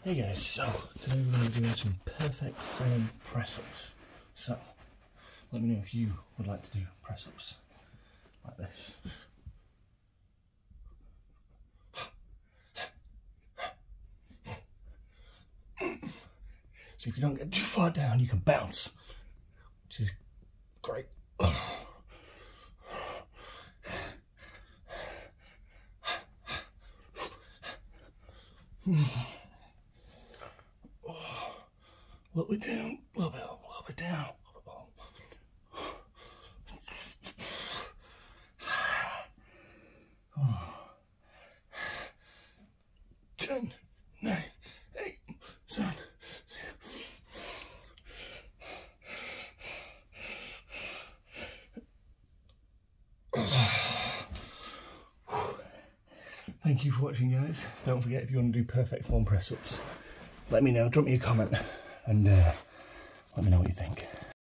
Hey guys, so today we're going to be doing some perfect form press-ups. So, let me know if you would like to do press-ups like this. So if you don't get too far down, you can bounce, which is great. A little bit down, a little bit down. Oh. 10, 9, 8, 7. Thank you for watching, guys. Don't forget, if you want to do perfect form press-ups, let me know, drop me a comment, and let me know what you think.